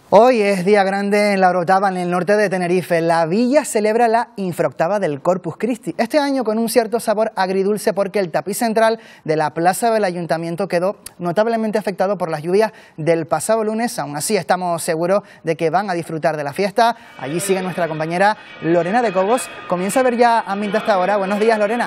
Hoy es día grande en la Orotava, en el norte de Tenerife. La villa celebra la infraoctava del Corpus Christi. Este año con un cierto sabor agridulce porque el tapiz central de la plaza del ayuntamiento quedó notablemente afectado por las lluvias del pasado lunes. Aún así estamos seguros de que van a disfrutar de la fiesta. Allí sigue nuestra compañera Lorena de Cobos. Comienza a ver ya ambiente hasta ahora. Buenos días, Lorena.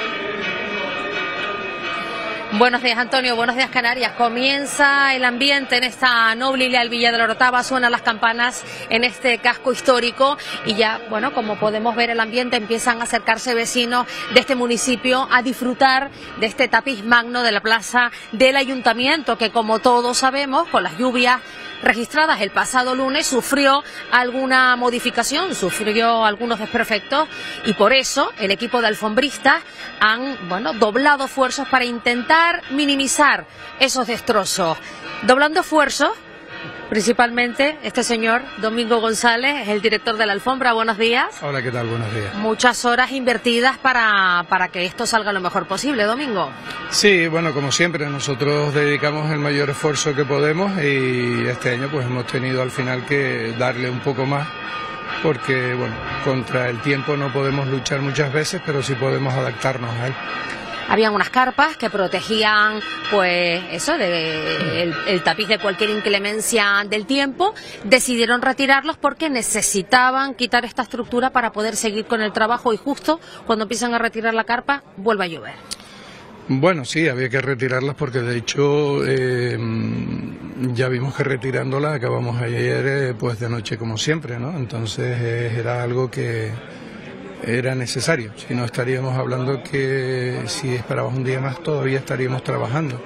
Buenos días, Antonio. Buenos días, Canarias. Comienza el ambiente en esta noble y leal villa de la Orotava. Suenan las campanas en este casco histórico y ya, bueno, como podemos ver el ambiente, empiezan a acercarse vecinos de este municipio a disfrutar de este tapiz magno de la plaza del ayuntamiento, que como todos sabemos, con las lluvias registradas el pasado lunes sufrió alguna modificación, sufrió algunos desperfectos y por eso el equipo de alfombristas han, doblado esfuerzos para intentar minimizar esos destrozos. Doblando esfuerzos, principalmente este señor Domingo González, es el director de la alfombra. Buenos días. Hola, ¿qué tal? Buenos días. Muchas horas invertidas para que esto salga lo mejor posible, Domingo. Sí, bueno, como siempre, nosotros dedicamos el mayor esfuerzo que podemos y este año pues hemos tenido al final que darle un poco más porque, bueno, contra el tiempo no podemos luchar muchas veces, pero sí podemos adaptarnos a él. Habían unas carpas que protegían, pues, eso, el tapiz de cualquier inclemencia del tiempo. Decidieron retirarlos porque necesitaban quitar esta estructura para poder seguir con el trabajo y justo cuando empiezan a retirar la carpa, vuelve a llover. Bueno, sí, había que retirarlas porque de hecho ya vimos que retirándolas acabamos ayer pues de noche como siempre, ¿no? Entonces era algo que era necesario, si no estaríamos hablando que si esperábamos un día más todavía estaríamos trabajando.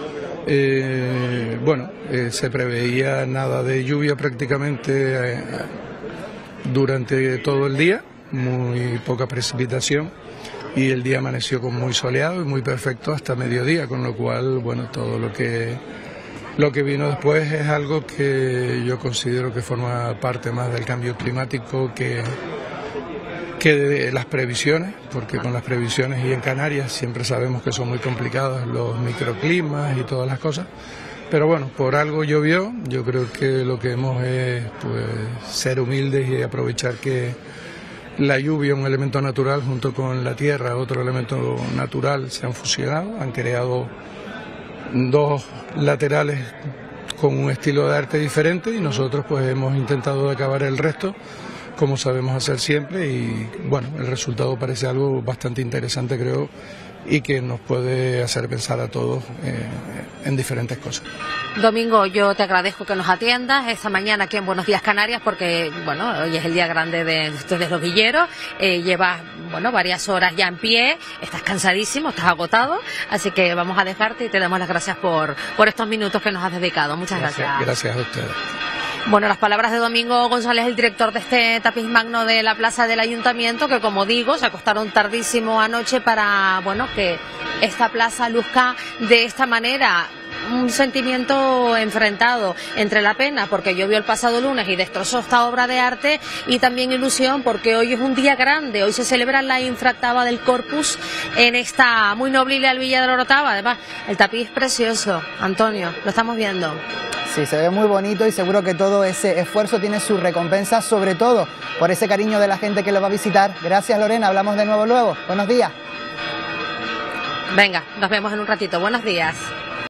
Se preveía nada de lluvia prácticamente durante todo el día, muy poca precipitación y el día amaneció con muy soleado y muy perfecto hasta mediodía, con lo cual, bueno, todo lo que vino después es algo que yo considero que forma parte más del cambio climático que de las previsiones, porque con las previsiones y en Canarias siempre sabemos que son muy complicados los microclimas y todas las cosas, pero bueno, por algo llovió. Yo creo que lo que hemos es pues ser humildes y aprovechar que la lluvia, un elemento natural, junto con la tierra, otro elemento natural, se han fusionado, han creado dos laterales con un estilo de arte diferente y nosotros pues hemos intentado acabar el resto como sabemos hacer siempre y bueno, el resultado parece algo bastante interesante, creo, y que nos puede hacer pensar a todos en diferentes cosas. Domingo, yo te agradezco que nos atiendas esta mañana aquí en Buenos Días Canarias porque, bueno, hoy es el día grande de ustedes los villeros, llevas, varias horas ya en pie, estás cansadísimo, estás agotado, así que vamos a dejarte y te damos las gracias por estos minutos que nos has dedicado. Muchas gracias. Gracias a ustedes. Bueno, las palabras de Domingo González, el director de este tapiz magno de la plaza del ayuntamiento, que como digo, se acostaron tardísimo anoche para, que esta plaza luzca de esta manera. Un sentimiento enfrentado entre la pena porque llovió el pasado lunes y destrozó esta obra de arte y también ilusión porque hoy es un día grande, hoy se celebra la infraoctava del Corpus en esta muy noble y leal villa de la Orotava. Además, el tapiz es precioso, Antonio, lo estamos viendo. Sí, se ve muy bonito y seguro que todo ese esfuerzo tiene su recompensa, sobre todo por ese cariño de la gente que lo va a visitar. Gracias, Lorena, hablamos de nuevo luego. Buenos días. Venga, nos vemos en un ratito. Buenos días.